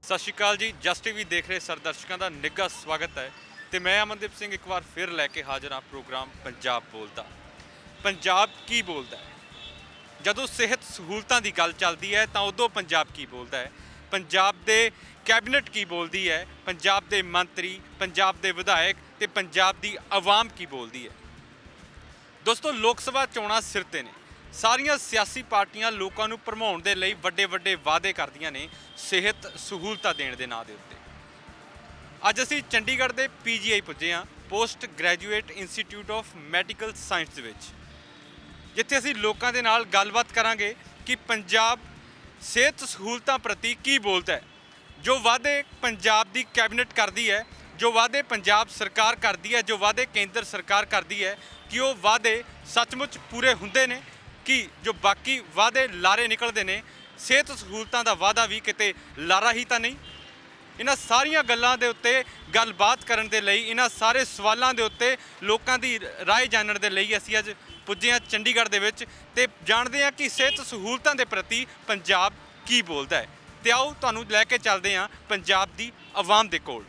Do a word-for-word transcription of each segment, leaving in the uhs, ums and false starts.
सत श्री अकाल जी। Just TV देख रहे सर दर्शकों का निघा स्वागत है। तो मैं अमनदीप सिंह एक बार फिर लैके हाजिर हाँ प्रोग्राम पंजाब बोलता। पंजाब की बोलता है जदों सेहत सहूलतां की गल चलती है तो उदों पंजाब की बोलता है। पंजाब के कैबिनेट की बोलती है, पंजाब के मंत्री, पंजाब के विधायक तो पंजाब की आवाम की बोलती है। दोस्तों लोक सभा चोणां सिर ते ने, सारिया सियासी पार्टियां लोगों को भरमाउण दे लई वड्डे वड्डे वादे करदियां ने सेहत सहूलतां देण दे नां दे उत्ते। अज असीं चंडीगढ़ के पी जी आई पुजे हाँ, post graduate institute of medical science दे विच, जिथे असीं लोकां दे नाल गलबात करांगे कि पंजाब सेहत सहूलतां प्रति की बोलता है। जो वादे पंजाब की कैबिनेट करती है, जो वादे पंजाब सरकार करती है, जो वादे केंद्र सरकार करती है, कि वो वादे सचमुच पूरे हुंदे ने कि जो बाकी वादे लारे निकलते हैं। सेहत सहूलतां दा वादा भी किते लारा ही तो नहीं। इन्हां सारियां गल्लां दे उत्ते गलबात करन दे लई, इन्हां सारे सवालों के उत्ते लोकां दी राय जानन दे लई असीं अज पुज्जे हां चंडीगढ़ दे विच ते जाणदे हां कि सेहत सहूलतां दे प्रति पंजाब की बोलदा है। ते आओ तुहानूं लैके चलदे हां पंजाब दी आवाम दे कोल।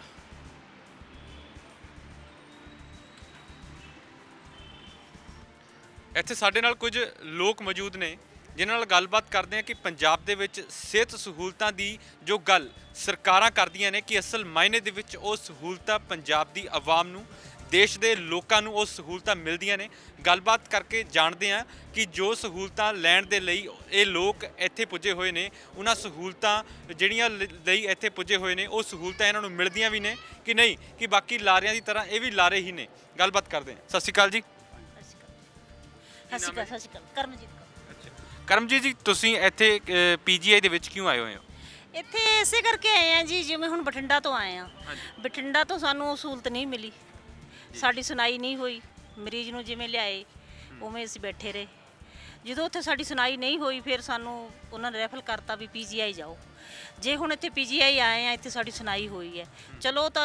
ਇੱਥੇ ਸਾਡੇ ਨਾਲ ਕੁਝ ਲੋਕ ਮੌਜੂਦ ਨੇ ਜਿਨ੍ਹਾਂ ਨਾਲ ਗੱਲਬਾਤ ਕਰਦੇ ਹਾਂ ਕਿ ਪੰਜਾਬ ਦੇ ਵਿੱਚ ਸਿਹਤ ਸਹੂਲਤਾਂ ਦੀ ਜੋ ਗੱਲ ਸਰਕਾਰਾਂ ਕਰਦੀਆਂ ਨੇ ਕਿ ਅਸਲ ਮਾਇਨੇ ਦੇ ਵਿੱਚ ਉਹ ਸਹੂਲਤਾਂ ਪੰਜਾਬ ਦੀ ਆਵਾਮ ਨੂੰ, ਦੇਸ਼ ਦੇ ਲੋਕਾਂ ਨੂੰ ਉਹ ਸਹੂਲਤਾਂ ਮਿਲਦੀਆਂ ਨੇ। ਗੱਲਬਾਤ ਕਰਕੇ ਜਾਣਦੇ ਹਾਂ ਕਿ ਜੋ ਸਹੂਲਤਾਂ ਲੈਣ ਦੇ ਲਈ ਇਹ ਲੋਕ ਇੱਥੇ ਪੁੱਜੇ ਹੋਏ ਨੇ, ਉਹਨਾਂ ਸਹੂਲਤਾਂ ਜਿਹੜੀਆਂ ਲਈ ਇੱਥੇ ਪੁੱਜੇ ਹੋਏ ਨੇ ਉਹ ਸਹੂਲਤਾਂ ਇਹਨਾਂ ਨੂੰ ਮਿਲਦੀਆਂ ਵੀ ਨੇ ਕਿ ਨਹੀਂ, ਕਿ ਬਾਕੀ ਲਾਰਿਆਂ ਦੀ ਤਰ੍ਹਾਂ ਇਹ ਵੀ ਲਾਰੇ ਹੀ ਨੇ। ਗੱਲਬਾਤ ਕਰਦੇ ਹਾਂ। ਸਤਿ ਸ਼੍ਰੀ ਅਕਾਲ ਜੀ। ਸਤਿ ਸ਼੍ਰੀ ਅਕਾਲ। ਸਤਿ ਸ਼੍ਰੀ ਅਕਾਲ। ਕਰਮਜੀਤ ਕੌਰ। ਅੱਛਾ ਕਰਮਜੀਤ ਜੀ, ਤੁਸੀਂ ਇੱਥੇ ਪੀ ਜੀ ਆਈ ਦੇ ਵਿੱਚ ਕਿਉਂ ਆਏ ਹੋਏ ਹੋ? ਇੱਥੇ ਇਸੇ ਕਰਕੇ ਆਏ ਆ ਜੀ, ਜਿਵੇਂ ਹੁਣ ਬਠਿੰਡਾ ਤੋਂ ਆਏ ਆ। ਬਠਿੰਡਾ ਤੋਂ ਸਾਨੂੰ ਸਹੂਲਤ ਨਹੀਂ ਮਿਲੀ, ਸਾਡੀ ਸੁਣਾਈ ਨਹੀਂ ਹੋਈ। ਮਰੀਜ਼ ਨੂੰ ਜਿਵੇਂ ਲਿਆਏ ਉਵੇਂ ਅਸੀਂ ਬੈਠੇ ਰਹੇ। ਜਦੋਂ ਉੱਥੇ ਸਾਡੀ ਸੁਣਾਈ ਨਹੀਂ ਹੋਈ ਫਿਰ ਸਾਨੂੰ ਉਹਨਾਂ ਨੇ ਰੈਫਰ ਕਰਤਾ ਵੀ ਪੀ ਜੀ ਆਈ ਜਾਓ। ਜੇ ਹੁਣ ਇੱਥੇ ਪੀ ਜੀ ਆਈ ਆਏ ਆ, ਇੱਥੇ ਸਾਡੀ ਸੁਣਾਈ ਹੋਈ ਹੈ, ਚਲੋ ਤਾਂ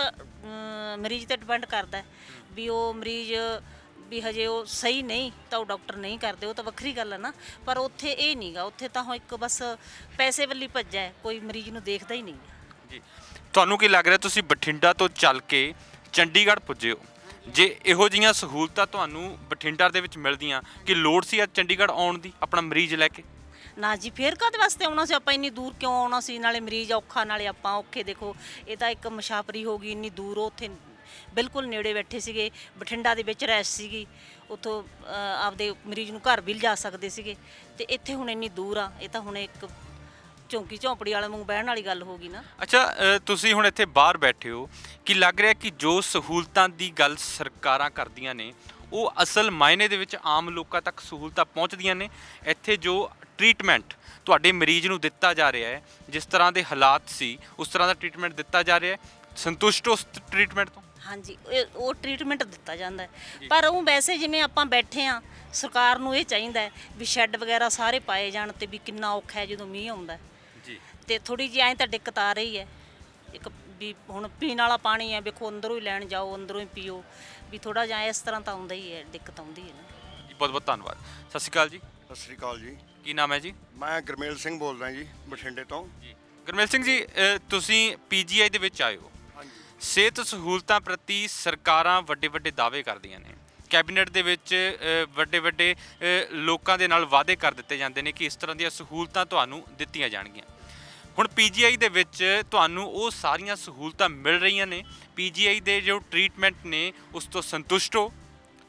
ਮਰੀਜ਼ 'ਤੇ ਡਿਪੈਂਡ ਕਰਦਾ ਵੀ ਉਹ ਮਰੀਜ਼ ਵੀ ਹਜੇ ਉਹ ਸਹੀ ਨਹੀਂ ਤਾਂ ਉਹ ਡਾਕਟਰ ਨਹੀਂ ਕਰਦੇ, ਉਹ ਤਾਂ ਵੱਖਰੀ ਗੱਲ ਹੈ ਨਾ। ਪਰ ਉੱਥੇ ਇਹ ਨਹੀਂਗਾ, ਉੱਥੇ ਤਾਂ ਇੱਕ ਬਸ ਪੈਸੇ ਵੱਲੀ ਭੱਜਾ ਹੈ, ਕੋਈ ਮਰੀਜ਼ ਨੂੰ ਦੇਖਦਾ ਹੀ ਨਹੀਂ ਜੀ। ਤੁਹਾਨੂੰ ਕੀ ਲੱਗ ਰਿਹਾ ਤੁਸੀਂ ਬਠਿੰਡਾ ਤੋਂ ਚੱਲ ਕੇ ਚੰਡੀਗੜ੍ਹ ਪੁੱਜੇ ਹੋ, ਜੇ ਇਹੋ ਜਿਹੀਆਂ ਸਹੂਲਤਾਂ ਤੁਹਾਨੂੰ ਬਠਿੰਡਾ ਦੇ ਵਿੱਚ ਮਿਲਦੀਆਂ ਕਿ ਲੋੜ ਸੀ ਅੱਜ ਚੰਡੀਗੜ੍ਹ ਆਉਣ ਦੀ ਆਪਣਾ ਮਰੀਜ਼ ਲੈ ਕੇ? ਨਾ ਜੀ, ਫੇਰ ਕਾਹਦੇ ਵਾਸਤੇ ਆਉਣਾ ਸੀ ਆਪਾਂ, ਇੰਨੀ ਦੂਰ ਕਿਉਂ ਆਉਣਾ ਸੀ? ਨਾਲੇ ਮਰੀਜ਼ ਔਖਾ ਨਾਲੇ ਆਪਾਂ ਔਖੇ। ਦੇਖੋ ਇਹ ਤਾਂ ਇੱਕ ਮੁਸਾਫਰੀ ਹੋ ਗਈ, ਇੰਨੀ ਦੂਰ। ਉੱਥੇ ਬਿਲਕੁਲ ਨੇੜੇ ਬੈਠੇ ਸੀਗੇ, ਬਠਿੰਡਾ ਦੇ ਵਿੱਚ ਰੈਸ਼ ਸੀਗੀ, ਉੱਥੋਂ ਆਪਦੇ ਮਰੀਜ਼ ਨੂੰ ਘਰ ਵੀ ਲਿਜਾ ਸਕਦੇ ਸੀਗੇ। ਤੇ ਇੱਥੇ ਹੁਣ ਇੰਨੀ ਦੂਰ ਆ, ਇਹ ਤਾਂ ਹੁਣ ਇੱਕ ਚੌਂਕੀ ਝੌਂਪੜੀ ਵਾਲੇ ਵਾਂਗੂ ਬਹਿਣ ਵਾਲੀ ਗੱਲ ਹੋ ਗਈ ਨਾ। ਅੱਛਾ ਤੁਸੀਂ ਹੁਣ ਇੱਥੇ ਬਾਹਰ ਬੈਠੇ ਹੋ, ਕੀ ਲੱਗ ਰਿਹਾ ਕਿ ਜੋ ਸਹੂਲਤਾਂ ਦੀ ਗੱਲ ਸਰਕਾਰਾਂ ਕਰਦੀਆਂ ਨੇ ਉਹ ਅਸਲ ਮਾਇਨੇ ਦੇ ਵਿੱਚ ਆਮ ਲੋਕਾਂ ਤੱਕ ਸਹੂਲਤਾਂ ਪਹੁੰਚਦੀਆਂ ਨੇ? ਇੱਥੇ ਜੋ ਟ੍ਰੀਟਮੈਂਟ ਤੁਹਾਡੇ ਮਰੀਜ਼ ਨੂੰ ਦਿੱਤਾ ਜਾ ਰਿਹਾ ਹੈ, ਜਿਸ ਤਰ੍ਹਾਂ ਦੇ ਹਾਲਾਤ ਸੀ ਉਸ ਤਰ੍ਹਾਂ ਦਾ ਟ੍ਰੀਟਮੈਂਟ ਦਿੱਤਾ ਜਾ ਰਿਹਾ ਹੈ, ਸੰਤੁਸ਼ਟ ਉਸ ਟ੍ਰੀਟਮੈਂਟ ਤੋਂ? ਹਾਂਜੀ, ਉਹ ਟ੍ਰੀਟਮੈਂਟ ਦਿੱਤਾ ਜਾਂਦਾ ਹੈ, ਪਰ ਉਹ ਵੈਸੇ ਜਿਵੇਂ ਆਪਾਂ ਬੈਠੇ ਹਾਂ, ਸਰਕਾਰ ਨੂੰ ਇਹ ਚਾਹੀਦਾ ਹੈ ਵੀ ਸ਼ੈੱਡ ਵਗੈਰਾ ਸਾਰੇ ਪਾਏ ਜਾਣ। ਤੇ ਵੀ ਕਿੰਨਾ ਔਖਾ ਹੈ ਜਦੋਂ ਮੀਂਹ ਆਉਂਦਾ ਜੀ, ਤੇ ਥੋੜੀ ਜਿਹੀ ਐਂ ਤਾਂ ਦਿੱਕਤ ਆ ਰਹੀ ਹੈ। ਇੱਕ ਵੀ ਹੁਣ ਪੀਣ ਵਾਲਾ ਪਾਣੀ ਹੈ, ਵੇਖੋ ਅੰਦਰੋਂ ਹੀ ਲੈਣ ਜਾਓ, ਅੰਦਰੋਂ ਹੀ ਪੀਓ, ਵੀ ਥੋੜਾ ਜਿਹਾ ਇਸ ਤਰ੍ਹਾਂ ਤਾਂ ਆਉਂਦਾ ਹੀ ਹੈ, ਦਿੱਕਤ ਆਉਂਦੀ ਹੈ ਨਾ ਜੀ। ਬਹੁਤ ਬਹੁਤ ਧੰਨਵਾਦ। ਸਤਿ ਸ਼੍ਰੀ ਅਕਾਲ ਜੀ। ਸਤਿ ਸ਼੍ਰੀ ਅਕਾਲ ਜੀ। ਕੀ ਨਾਮ ਹੈ ਜੀ? ਮੈਂ ਗੁਰਮੇਲ ਸਿੰਘ ਬੋਲਦਾ ਜੀ, ਬਠਿੰਡੇ ਤੋਂ ਜੀ। ਗੁਰਮੇਲ ਸਿੰਘ ਜੀ, ਤੁਸੀਂ ਪੀ ਜੀ ਆਈ ਦੇ ਵਿੱਚ ਆਏ ਹੋ। ਸਿਹਤ ਸਹੂਲਤਾਂ ਪ੍ਰਤੀ ਸਰਕਾਰਾਂ ਵੱਡੇ ਵੱਡੇ ਦਾਅਵੇ ਕਰਦੀਆਂ ਨੇ, ਕੈਬਨਿਟ ਦੇ ਵਿੱਚ ਵੱਡੇ ਵੱਡੇ ਲੋਕਾਂ ਦੇ ਨਾਲ ਵਾਅਦੇ ਕਰ ਦਿੱਤੇ ਜਾਂਦੇ ਨੇ ਕਿ ਇਸ ਤਰ੍ਹਾਂ ਦੀਆਂ ਸਹੂਲਤਾਂ ਤੁਹਾਨੂੰ ਦਿੱਤੀਆਂ ਜਾਣਗੀਆਂ। ਹੁਣ ਪੀ ਜੀ ਆਈ ਦੇ ਵਿੱਚ ਤੁਹਾਨੂੰ ਉਹ ਸਾਰੀਆਂ ਸਹੂਲਤਾਂ ਮਿਲ ਰਹੀਆਂ ਨੇ? ਪੀ ਜੀ ਆਈ ਦੇ ਜੋ ਟ੍ਰੀਟਮੈਂਟ ਨੇ ਉਸ ਤੋਂ ਸੰਤੁਸ਼ਟ ਹੋ?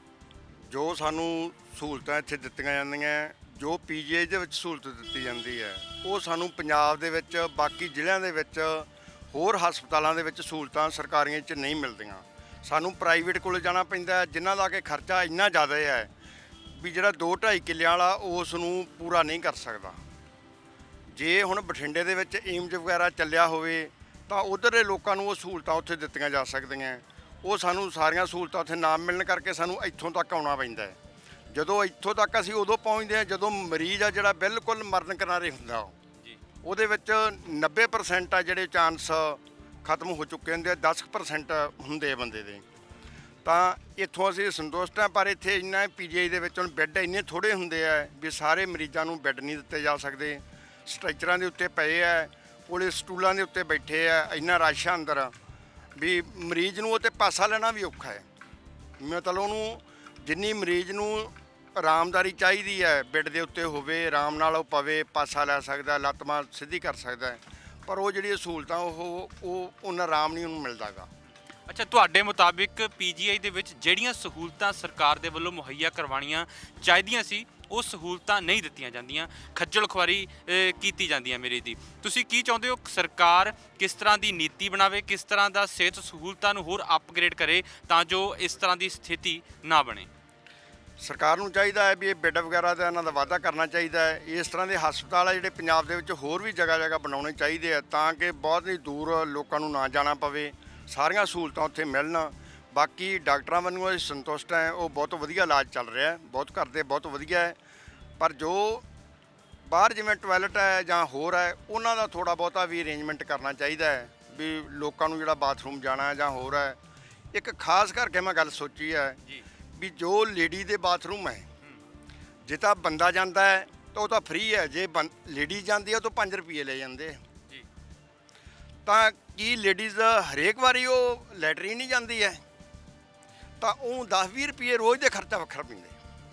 ਜੋ ਸਾਨੂੰ ਸਹੂਲਤਾਂ ਇੱਥੇ ਦਿੱਤੀਆਂ ਜਾਂਦੀਆਂ, ਜੋ ਪੀ ਜੀ ਆਈ ਦੇ ਵਿੱਚ ਸਹੂਲਤ ਦਿੱਤੀ ਜਾਂਦੀ ਹੈ, ਉਹ ਸਾਨੂੰ ਪੰਜਾਬ ਦੇ ਵਿੱਚ ਬਾਕੀ ਜ਼ਿਲ੍ਹਿਆਂ ਦੇ ਵਿੱਚ ਹੋਰ ਹਸਪਤਾਲਾਂ ਦੇ ਵਿੱਚ ਸਹੂਲਤਾਂ ਸਰਕਾਰੀਆਂ 'ਚ ਨਹੀਂ ਮਿਲਦੀਆਂ। ਸਾਨੂੰ ਪ੍ਰਾਈਵੇਟ ਕੋਲ ਜਾਣਾ ਪੈਂਦਾ, ਜਿਨ੍ਹਾਂ ਦਾ ਕਿ ਖਰਚਾ ਇੰਨਾ ਜ਼ਿਆਦਾ ਹੈ ਵੀ ਜਿਹੜਾ ਦੋ ਢਾਈ ਕਿੱਲਿਆਂ ਵਾਲਾ ਉਸ ਨੂੰ ਪੂਰਾ ਨਹੀਂ ਕਰ ਸਕਦਾ। ਜੇ ਹੁਣ ਬਠਿੰਡੇ ਦੇ ਵਿੱਚ ਏਮਜ਼ ਵਗੈਰਾ ਚੱਲਿਆ ਹੋਵੇ ਤਾਂ ਉੱਧਰ ਦੇ ਲੋਕਾਂ ਨੂੰ ਉਹ ਸਹੂਲਤਾਂ ਉੱਥੇ ਦਿੱਤੀਆਂ ਜਾ ਸਕਦੀਆਂ। ਉਹ ਸਾਨੂੰ ਸਾਰੀਆਂ ਸਹੂਲਤਾਂ ਉੱਥੇ ਨਾ ਮਿਲਣ ਕਰਕੇ ਸਾਨੂੰ ਇੱਥੋਂ ਤੱਕ ਆਉਣਾ ਪੈਂਦਾ ਹੈ। ਜਦੋਂ ਇੱਥੋਂ ਤੱਕ ਅਸੀਂ ਉਦੋਂ ਪਹੁੰਚਦੇ ਹਾਂ ਜਦੋਂ ਮਰੀਜ਼ ਆ ਜਿਹੜਾ ਬਿਲਕੁਲ ਮਰਨ ਕਿਨਾਰੇ ਹੁੰਦਾ, ਉਹਦੇ ਵਿੱਚ ਨੱਬੇ ਪਰਸੈਂਟ ਆ ਜਿਹੜੇ ਚਾਂਸ ਖਤਮ ਹੋ ਚੁੱਕੇ ਹੁੰਦੇ ਆ, ਦਸ ਪਰਸੈਂਟ ਹੁੰਦੇ ਆ ਬੰਦੇ ਦੇ। ਤਾਂ ਇੱਥੋਂ ਅਸੀਂ ਸੰਤੁਸ਼ਟ ਹਾਂ, ਪਰ ਇੱਥੇ ਇੰਨਾ ਪੀ ਜੀ ਆਈ ਦੇ ਵਿੱਚ ਹੁਣ ਬੈੱਡ ਇੰਨੇ ਥੋੜ੍ਹੇ ਹੁੰਦੇ ਆ ਵੀ ਸਾਰੇ ਮਰੀਜ਼ਾਂ ਨੂੰ ਬੈੱਡ ਨਹੀਂ ਦਿੱਤੇ ਜਾ ਸਕਦੇ। ਸਟ੍ਰੈਚਰਾਂ ਦੇ ਉੱਤੇ ਪਏ ਆ, ਪੁਲਿਸ ਸਟੂਲਾਂ ਦੇ ਉੱਤੇ ਬੈਠੇ ਆ, ਇੰਨਾ ਰਸ਼ ਆ ਅੰਦਰ ਵੀ ਮਰੀਜ਼ ਨੂੰ ਉਹ 'ਤੇ ਪਾਸਾ ਲੈਣਾ ਵੀ ਔਖਾ ਹੈ। ਮਤਲਬ ਉਹਨੂੰ ਜਿੰਨੀ ਮਰੀਜ਼ ਨੂੰ ਆਰਾਮਦਾਰੀ ਚਾਹੀਦੀ ਹੈ, ਬੈੱਡ ਦੇ ਉੱਤੇ ਹੋਵੇ, ਆਰਾਮ ਨਾਲ ਉਹ ਪਵੇ, ਪਾਸਾ ਲੈ ਸਕਦਾ, ਲੱਤ ਬਾਂਹ ਸਿੱਧੀ ਕਰ ਸਕਦਾ ਹੈ, ਪਰ ਉਹ ਜਿਹੜੀਆਂ ਸਹੂਲਤਾਂ ਉਹ ਉਹ ਉਹਨਾਂ ਆਰਾਮ ਨਹੀਂ ਉਹਨੂੰ ਮਿਲਦਾ ਗਾ। ਅੱਛਾ, ਤੁਹਾਡੇ ਮੁਤਾਬਿਕ ਪੀਜੀਆਈ ਦੇ ਵਿੱਚ ਜਿਹੜੀਆਂ ਸਹੂਲਤਾਂ ਸਰਕਾਰ ਦੇ ਵੱਲੋਂ ਮੁਹੱਈਆ ਕਰਵਾਉਣੀਆਂ ਚਾਹੀਦੀਆਂ ਸੀ ਉਹ ਸਹੂਲਤਾਂ ਨਹੀਂ ਦਿੱਤੀਆਂ ਜਾਂਦੀਆਂ, ਖੱਜਲ ਖੁਆਰੀ ਅ, ਕੀਤੀ ਜਾਂਦੀ ਹੈ ਮਰੀਜ਼ ਦੀ। ਤੁਸੀਂ ਕੀ ਚਾਹੁੰਦੇ ਹੋ ਸਰਕਾਰ ਕਿਸ ਤਰ੍ਹਾਂ ਦੀ ਨੀਤੀ ਬਣਾਵੇ, ਕਿਸ ਤਰ੍ਹਾਂ ਦਾ ਸਿਹਤ ਸਹੂਲਤਾਂ ਨੂੰ ਹੋਰ ਅਪਗ੍ਰੇਡ ਕਰੇ ਤਾਂ ਜੋ ਇਸ ਤਰ੍ਹਾਂ ਦੀ ਸਥਿਤੀ ਨਾ ਬਣੇ? ਸਰਕਾਰ ਨੂੰ ਚਾਹੀਦਾ ਹੈ ਵੀ ਇਹ ਬੈੱਡ ਵਗੈਰਾ ਦਾ ਇਹਨਾਂ ਦਾ ਵਾਧਾ ਕਰਨਾ ਚਾਹੀਦਾ ਹੈ। ਇਸ ਤਰ੍ਹਾਂ ਦੇ ਹਸਪਤਾਲ ਆ ਜਿਹੜੇ ਪੰਜਾਬ ਦੇ ਵਿੱਚ ਹੋਰ ਵੀ ਜਗ੍ਹਾ ਜਗ੍ਹਾ ਬਣਾਉਣੇ ਚਾਹੀਦੇ ਆ ਤਾਂ ਕਿ ਬਹੁਤ ਹੀ ਦੂਰ ਲੋਕਾਂ ਨੂੰ ਨਾ ਜਾਣਾ ਪਵੇ, ਸਾਰੀਆਂ ਸਹੂਲਤਾਂ ਉੱਥੇ ਮਿਲਣ। ਬਾਕੀ ਡਾਕਟਰਾਂ ਵੱਲੋਂ ਅਸੀਂ ਸੰਤੁਸ਼ਟ ਹੈ, ਉਹ ਬਹੁਤ ਵਧੀਆ ਇਲਾਜ ਚੱਲ ਰਿਹਾ ਹੈ, ਬਹੁਤ ਕਰਦੇ ਬਹੁਤ ਵਧੀਆ ਹੈ, ਪਰ ਜੋ ਬਾਹਰ ਜਿਵੇਂ ਟੋਇਲਟ ਹੈ ਜਾਂ ਹੋਰ ਹੈ ਉਹਨਾਂ ਦਾ ਥੋੜ੍ਹਾ ਬਹੁਤਾ ਵੀ ਅਰੇਂਜਮੈਂਟ ਕਰਨਾ ਚਾਹੀਦਾ ਹੈ ਵੀ ਲੋਕਾਂ ਨੂੰ ਜਿਹੜਾ ਬਾਥਰੂਮ ਜਾਣਾ ਜਾਂ ਹੋਰ ਹੈ। ਇੱਕ ਖਾਸ ਕਰਕੇ ਮੈਂ ਗੱਲ ਸੋਚੀ ਹੈ ਵੀ ਜੋ ਲੇਡੀ ਦੇ ਬਾਥਰੂਮ ਹੈ, ਜੇ ਤਾਂ ਬੰਦਾ ਜਾਂਦਾ ਹੈ ਤਾਂ ਉਹ ਤਾਂ ਫ੍ਰੀ ਹੈ, ਜੇ ਲੇਡੀ ਜਾਂਦੀ ਹੈ ਤਾਂ ਪੰਜ ਰੁਪਏ ਲੈ ਜਾਂਦੇ ਜੀ। ਤਾਂ ਕੀ ਲੇਡੀਜ਼ ਹਰੇਕ ਵਾਰੀ ਉਹ ਲੈਟਰੀਨ ਨਹੀਂ ਜਾਂਦੀ ਹੈ ਤਾਂ ਉਹ ਦਸ ਵੀਹ ਰੁਪਏ ਰੋਜ਼ ਦੇ ਖਰਚਾ ਵੱਖਰਾ ਪੈਂਦੇ।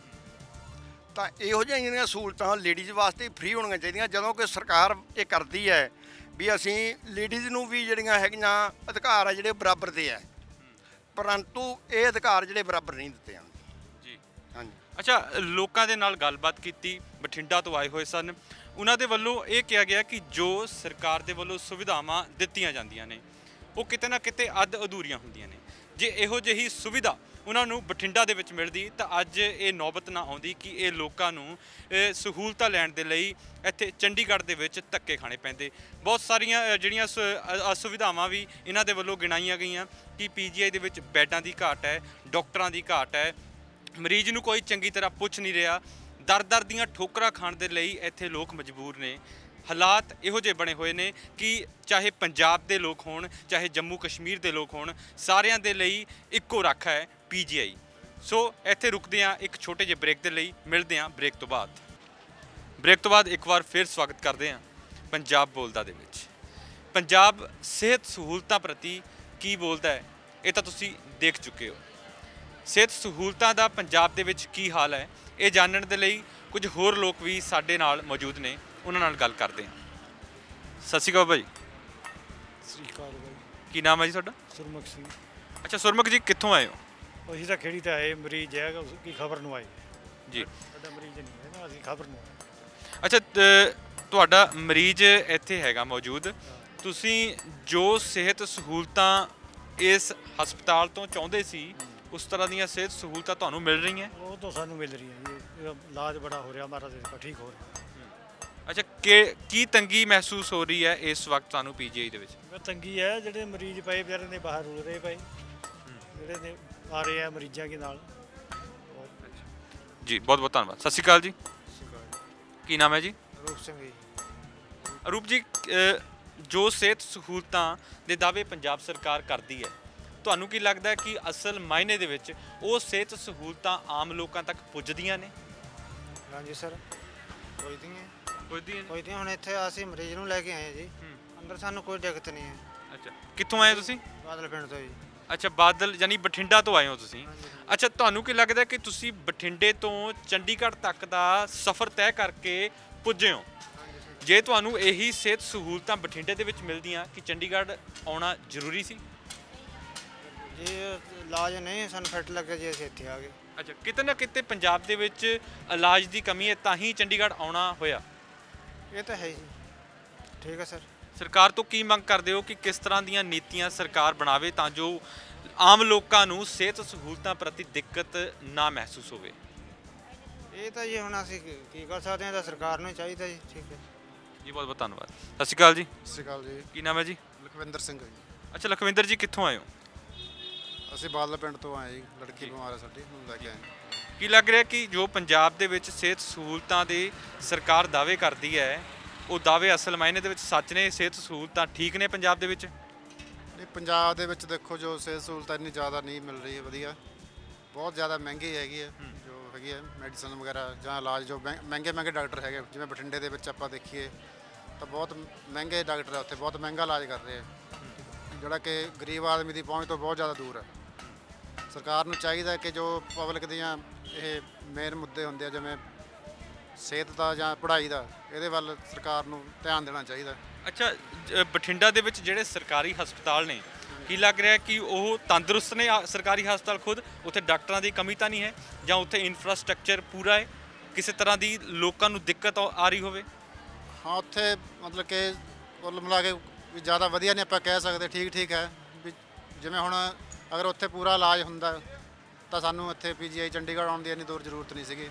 ਤਾਂ ਇਹੋ ਜਿਹੀਆਂ ਜਿਹੜੀਆਂ ਸਹੂਲਤਾਂ ਲੇਡੀਜ਼ ਵਾਸਤੇ ਫ੍ਰੀ ਹੋਣੀਆਂ ਚਾਹੀਦੀਆਂ। ਜਦੋਂ ਕਿ ਸਰਕਾਰ ਇਹ ਕਰਦੀ ਹੈ ਵੀ ਅਸੀਂ ਲੇਡੀਜ਼ ਨੂੰ ਵੀ ਜਿਹੜੀਆਂ ਹੈਗੀਆਂ ਅਧਿਕਾਰ ਆ ਜਿਹੜੇ ਬਰਾਬਰ ਦੇ ਹੈ, ਪਰੰਤੂ ਇਹ ਅਧਿਕਾਰ ਜਿਹੜੇ ਬਰਾਬਰ ਨਹੀਂ ਦਿੱਤੇ ਜਾਂਦੇ ਜੀ। ਹਾਂਜੀ। ਅੱਛਾ, ਲੋਕਾਂ ਦੇ ਨਾਲ ਗੱਲਬਾਤ ਕੀਤੀ, ਬਠਿੰਡਾ ਤੋਂ ਆਏ ਹੋਏ ਸਨ, ਉਹਨਾਂ ਦੇ ਵੱਲੋਂ ਇਹ ਕਿਹਾ ਗਿਆ ਕਿ ਜੋ ਸਰਕਾਰ ਦੇ ਵੱਲੋਂ ਸੁਵਿਧਾਵਾਂ ਦਿੱਤੀਆਂ ਜਾਂਦੀਆਂ ਨੇ ਉਹ ਕਿਤੇ ਨਾ ਕਿਤੇ ਅੱਧ ਅਧੂਰੀਆਂ ਹੁੰਦੀਆਂ ਨੇ। ਜੇ ਇਹੋ ਜਿਹੀ ਸੁਵਿਧਾ ਉਹਨਾਂ ਨੂੰ ਬਠਿੰਡਾ ਦੇ ਵਿੱਚ ਮਿਲਦੀ ਤਾਂ ਅੱਜ ਇਹ ਨੌਬਤ ਨਾ ਆਉਂਦੀ ਕਿ ਇਹ ਲੋਕਾਂ ਨੂੰ ਸਹੂਲਤਾਂ ਲੈਣ ਦੇ ਲਈ ਇੱਥੇ ਚੰਡੀਗੜ੍ਹ ਦੇ ਵਿੱਚ ਧੱਕੇ ਖਾਣੇ ਪੈਂਦੇ। ਬਹੁਤ ਸਾਰੀਆਂ ਜਿਹੜੀਆਂ ਅਸੁਵਿਧਾਵਾਂ ਵੀ ਇਹਨਾਂ ਦੇ ਵੱਲੋਂ ਗਿਣਾਈਆਂ ਗਈਆਂ ਕਿ ਪੀਜੀਆਈ ਦੇ ਵਿੱਚ ਬੈੱਡਾਂ ਦੀ ਘਾਟ ਹੈ, ਡਾਕਟਰਾਂ ਦੀ ਘਾਟ ਹੈ, ਮਰੀਜ਼ ਨੂੰ ਕੋਈ ਚੰਗੀ ਤਰ੍ਹਾਂ ਪੁੱਛ ਨਹੀਂ ਰਿਹਾ, ਦਰ ਦਰ ਦੀਆਂ ਠੋਕਰਾਂ ਖਾਣ ਦੇ ਲਈ ਇੱਥੇ ਲੋਕ ਮਜਬੂਰ ਨੇ। ਹਾਲਾਤ ਇਹੋ ਜਿਹੇ ਬਣੇ ਹੋਏ ਨੇ ਕਿ ਚਾਹੇ ਪੰਜਾਬ ਦੇ ਲੋਕ ਹੋਣ, ਚਾਹੇ ਜੰਮੂ ਕਸ਼ਮੀਰ ਦੇ ਲੋਕ ਹੋਣ, ਸਾਰਿਆਂ ਦੇ ਲਈ ਇੱਕੋ ਰਾਖਾ ਹੈ ਪੀਜੀਆਈ। ਸੋ ਇੱਥੇ ਰੁਕਦੇ ਹਾਂ ਇੱਕ ਛੋਟੇ ਜਿਹੇ ਬ੍ਰੇਕ ਦੇ ਲਈ, ਮਿਲਦੇ ਹਾਂ ਬ੍ਰੇਕ ਤੋਂ ਬਾਅਦ। ਬ੍ਰੇਕ ਤੋਂ ਬਾਅਦ ਇੱਕ ਵਾਰ ਫਿਰ ਸਵਾਗਤ ਕਰਦੇ ਹਾਂ ਪੰਜਾਬ ਬੋਲਦਾ ਦੇ ਵਿੱਚ। ਪੰਜਾਬ ਸਿਹਤ ਸਹੂਲਤਾਂ ਪ੍ਰਤੀ ਕੀ ਬੋਲਦਾ ਹੈ ਇਹ ਤਾਂ ਤੁਸੀਂ ਦੇਖ ਚੁੱਕੇ ਹੋ। ਸਿਹਤ ਸਹੂਲਤਾਂ ਦਾ ਪੰਜਾਬ ਦੇ ਵਿੱਚ ਕੀ ਹਾਲ ਹੈ ਇਹ ਜਾਣਨ ਦੇ ਲਈ ਕੁਝ ਹੋਰ ਲੋਕ ਵੀ ਸਾਡੇ ਨਾਲ ਮੌਜੂਦ ਨੇ, ਉਹਨਾਂ ਨਾਲ ਗੱਲ ਕਰਦੇ ਹਾਂ। ਸਤਿ ਸ਼੍ਰੀ ਅਕਾਲ ਭਾਈ। ਸਤਿ ਸ਼੍ਰੀ ਅਕਾਲ ਭਾਈ। ਕੀ ਨਾਮ ਹੈ ਜੀ ਤੁਹਾਡਾ? ਸੁਰਮੁਖ ਸਿੰਘ। ਅੱਛਾ ਸੁਰਮੁਖ ਜੀ, ਕਿੱਥੋਂ ਆਏ ਹੋ? ਅਸੀਂ ਤਾਂ ਖੇੜੀ ਤੇ ਆਏ, ਮਰੀਜ਼ ਹੈਗਾ ਉਸकी ਖਬਰ ਨੂੰ ਆਏ ਜੀ। ਸਾਡਾ ਮਰੀਜ਼ ਨਹੀਂ ਹੈ ਨਾ, ਅਸੀਂ ਖਬਰ ਨੂੰ ਆਏ। ਅੱਛਾ, ਤ- ਤੁਹਾਡਾ ਮਰੀਜ਼ ਇੱਥੇ ਹੈਗਾ ਮੌਜੂਦ, ਤੁਸੀਂ ਜੋ ਸਿਹਤ ਸਹੂਲਤਾਂ ਇਸ ਹਸਪਤਾਲ ਤੋਂ ਚਾਹੁੰਦੇ ਸੀ ਉਸ ਤਰ੍ਹਾਂ ਦੀਆਂ ਸਿਹਤ ਸਹੂਲਤਾਂ ਤੁਹਾਨੂੰ ਮਿਲ ਰਹੀਆਂ? ਉਹ ਤਾਂ ਸਾਨੂੰ ਮਿਲ ਰਹੀ ਹੈ ਜੀ, ਇਲਾਜ ਬੜਾ ਹੋ ਰਿਹਾ, ਹਮਾਰਾ ਤਾਂ ਠੀਕ ਹੋ ਰਿਹਾ। ਅੱਛਾ, ਕਿ ਕੀ ਤੰਗੀ ਮਹਿਸੂਸ ਹੋ ਰਹੀ ਹੈ ਇਸ ਵਕਤ ਤੁਹਾਨੂੰ ਪੀਜੀਆਈ ਦੇ ਵਿੱਚ? ਮੈਂ ਤੰਗੀ ਹੈ, ਜਿਹੜੇ ਮਰੀਜ਼ ਪਏ ਵਿਚਾਰੇ ਨੇ ਬਾਹਰ ਰੁਲ ਰਹੇ ਪਏ, ਜਿਹੜੇ ਨੇ ਆ ਰਹੇ ਆ ਮਰੀਜ਼ਾਂ ਦੇ ਨਾਲ। ਜੀ ਬਹੁਤ ਬਹੁਤ ਧੰਨਵਾਦ। ਸਤਿ ਸ਼੍ਰੀ ਅਕਾਲ ਜੀ। ਕੀ ਨਾਮ ਹੈ ਜੀ? ਰੂਪ ਸਿੰਘ ਜੀ। ਰੂਪ ਜੀ, ਅ, ਜੋ ਸਿਹਤ ਸਹੂਲਤਾਂ ਦੇ ਦਾਅਵੇ ਪੰਜਾਬ ਸਰਕਾਰ ਕਰਦੀ ਹੈ, ਤੁਹਾਨੂੰ ਕੀ ਲੱਗਦਾ ਹੈ ਕਿ ਅਸਲ ਮਾਇਨੇ ਦੇ ਵਿੱਚ ਉਹ ਸਿਹਤ ਸਹੂਲਤਾਂ ਆਮ ਲੋਕਾਂ ਤੱਕ ਪੁੱਜਦੀਆਂ ਨੇ? ਹਾਂਜੀ ਸਰ, ਪੁੱਜਦੀਆਂ ਪੁੱਜਦੀਆਂ ਨੇ। ਪੁੱਜਦੀਆਂ। ਹੁਣ ਇੱਥੇ ਅਸੀਂ ਮਰੀਜ਼ ਨੂੰ ਲੈ ਕੇ ਆਏ ਜੀ, ਅੰਦਰ ਸਾਨੂੰ ਕੋਈ ਦਿੱਕਤ ਨਹੀਂ ਹੈ। ਅੱਛਾ, ਕਿੱਥੋਂ ਆਏ ਤੁਸੀਂ? ਬਾਦਲ ਪਿੰਡ ਤੋਂ ਜੀ। ਅੱਛਾ, ਬਾਦਲ ਯਾਨੀ ਬਠਿੰਡਾ ਤੋਂ ਆਏ ਹੋ ਤੁਸੀਂ। ਅੱਛਾ, ਤੁਹਾਨੂੰ ਕੀ ਲੱਗਦਾ ਕਿ ਤੁਸੀਂ ਬਠਿੰਡੇ ਤੋਂ ਚੰਡੀਗੜ੍ਹ ਤੱਕ ਦਾ ਸਫ਼ਰ ਤੈਅ ਕਰਕੇ ਪੁੱਜੇ ਹੋ? ਜੇ ਤੁਹਾਨੂੰ ਇਹੀ ਸਿਹਤ ਸਹੂਲਤਾਂ ਬਠਿੰਡੇ ਦੇ ਵਿੱਚ ਮਿਲਦੀਆਂ ਕਿ ਚੰਡੀਗੜ੍ਹ ਆਉਣਾ ਜ਼ਰੂਰੀ ਸੀ? ਜੀ ਇਲਾਜ ਨਹੀਂ ਸਾਨੂੰ ਫਿੱਟ ਲੱਗਾ ਜੀ, ਅਸੀਂ ਇੱਥੇ ਆ ਗਏ। ਅੱਛਾ, ਕਿਤੇ ਨਾ ਕਿਤੇ ਪੰਜਾਬ ਦੇ ਵਿੱਚ ਇਲਾਜ ਦੀ ਕਮੀ ਹੈ ਤਾਂ ਹੀ ਚੰਡੀਗੜ੍ਹ ਆਉਣਾ ਹੋਇਆ। ਇਹ ਤਾਂ ਹੈ ਜੀ। ਠੀਕ ਹੈ ਸਰ। ਸਰਕਾਰ ਤੋਂ ਕੀ ਮੰਗ ਕਰਦੇ ਹੋ ਕਿ ਕਿਸ ਤਰ੍ਹਾਂ ਦੀਆਂ ਨੀਤੀਆਂ ਸਰਕਾਰ ਬਣਾਵੇ ਤਾਂ ਜੋ ਆਮ ਲੋਕਾਂ ਨੂੰ ਸਿਹਤ ਸਹੂਲਤਾਂ ਪ੍ਰਤੀ ਦਿੱਕਤ ਨਾ ਮਹਿਸੂਸ ਹੋਵੇ? ਇਹ ਤਾਂ ਜੀ ਹੁਣ ਅਸੀਂ ਕੀ ਕੀ ਕਰ ਸਕਦੇ ਹਾਂ, ਤਾਂ ਸਰਕਾਰ ਨੂੰ ਹੀ ਚਾਹੀਦਾ ਜੀ। ਠੀਕ ਹੈ ਜੀ, ਬਹੁਤ ਬਹੁਤ ਧੰਨਵਾਦ। ਸਤਿ ਸ਼੍ਰੀ ਅਕਾਲ ਜੀ। ਸਤਿ ਸ਼੍ਰੀ ਅਕਾਲ ਜੀ। ਕੀ ਨਾਮ ਹੈ ਜੀ? ਲਖਵਿੰਦਰ ਸਿੰਘ ਜੀ। ਅੱਛਾ ਲਖਵਿੰਦਰ ਜੀ, ਕਿੱਥੋਂ ਆਏ ਹੋ? ਅਸੀਂ ਬਾਦਲ ਪਿੰਡ ਤੋਂ ਆਏ ਜੀ, ਲੜਕੀ ਬਿਮਾਰ ਹੈ ਸਾਡੀ, ਨੂੰ ਲੈ ਕੇ ਆਏ। ਕੀ ਲੱਗ ਰਿਹਾ ਕਿ ਜੋ ਪੰਜਾਬ ਦੇ ਵਿੱਚ ਸਿਹਤ ਸਹੂਲਤਾਂ ਦੇ ਸਰਕਾਰ ਦਾਅਵੇ ਕਰਦੀ ਹੈ ਉਹ ਦਾਅਵੇ ਅਸਲ ਮਾਇਨੇ ਦੇ ਵਿੱਚ ਸੱਚ ਨੇ? ਸਿਹਤ ਸਹੂਲਤਾਂ ਠੀਕ ਨੇ ਪੰਜਾਬ ਦੇ ਵਿੱਚ? ਨਹੀਂ, ਪੰਜਾਬ ਦੇ ਵਿੱਚ ਦੇਖੋ ਜੋ ਸਿਹਤ ਸਹੂਲਤਾਂ ਇੰਨੀ ਜ਼ਿਆਦਾ ਨਹੀਂ ਮਿਲ ਰਹੀ ਹੈ ਵਧੀਆ, ਬਹੁਤ ਜ਼ਿਆਦਾ ਮਹਿੰਗੀ ਹੈਗੀ ਹੈ ਜੋ ਹੈਗੀ ਹੈ ਮੈਡੀਸਨ ਵਗੈਰਾ ਜਾਂ ਇਲਾਜ, ਜੋ ਮਹਿੰਗੇ ਮਹਿੰਗੇ ਡਾਕਟਰ ਹੈਗੇ। ਜਿਵੇਂ ਬਠਿੰਡੇ ਦੇ ਵਿੱਚ ਆਪਾਂ ਦੇਖੀਏ ਤਾਂ ਬਹੁਤ ਮਹਿੰਗੇ ਡਾਕਟਰ ਆ ਉੱਥੇ, ਬਹੁਤ ਮਹਿੰਗਾ ਇਲਾਜ ਕਰ ਰਹੇ ਆ, ਜਿਹੜਾ ਕਿ ਗਰੀਬ ਆਦਮੀ ਦੀ ਪਹੁੰਚ ਤੋਂ ਬਹੁਤ ਜ਼ਿਆਦਾ ਦੂਰ ਹੈ। ਸਰਕਾਰ ਨੂੰ ਚਾਹੀਦਾ ਕਿ ਜੋ ਪਬਲਿਕ ਦੀਆਂ ਇਹ ਮੇਨ ਮੁੱਦੇ ਹੁੰਦੇ ਆ, ਜਿਵੇਂ ਸਿਹਤ ਦਾ ਜਾਂ ਪੜ੍ਹਾਈ ਦਾ, ਇਹਦੇ ਵੱਲ ਸਰਕਾਰ ਨੂੰ ਧਿਆਨ ਦੇਣਾ ਚਾਹੀਦਾ। ਅੱਛਾ, ਜ- ਬਠਿੰਡਾ ਦੇ ਵਿੱਚ ਜਿਹੜੇ ਸਰਕਾਰੀ ਹਸਪਤਾਲ ਨੇ, ਕੀ ਲੱਗ ਰਿਹਾ ਕਿ ਉਹ ਤੰਦਰੁਸਤ ਨੇ? ਆ- ਸਰਕਾਰੀ ਹਸਪਤਾਲ ਖੁਦ, ਉੱਥੇ ਡਾਕਟਰਾਂ ਦੀ ਕਮੀ ਤਾਂ ਨਹੀਂ ਹੈ, ਜਾਂ ਉੱਥੇ ਇਨਫਰਾਸਟ੍ਰਕਚਰ ਪੂਰਾ ਹੈ, ਕਿਸੇ ਤਰ੍ਹਾਂ ਦੀ ਲੋਕਾਂ ਨੂੰ ਦਿੱਕਤ ਆ ਆ ਰਹੀ ਹੋਵੇ? ਹਾਂ, ਉੱਥੇ ਮਤਲਬ ਕਿ ਕੁੱਲ ਮਿਲਾ ਕੇ ਵੀ ਜ਼ਿਆਦਾ ਵਧੀਆ ਨਹੀਂ ਆਪਾਂ ਕਹਿ ਸਕਦੇ, ਠੀਕ ਠੀਕ ਹੈ ਵੀ। ਜਿਵੇਂ ਹੁਣ ਅਗਰ ਉੱਥੇ ਪੂਰਾ ਇਲਾਜ ਹੁੰਦਾ ਤਾਂ ਸਾਨੂੰ ਇੱਥੇ ਪੀਜੀਆਈ ਚੰਡੀਗੜ੍ਹ ਆਉਣ ਦੀ ਇੰਨੀ ਦੂਰ ਜ਼ਰੂਰਤ ਨਹੀਂ ਸੀਗੀ।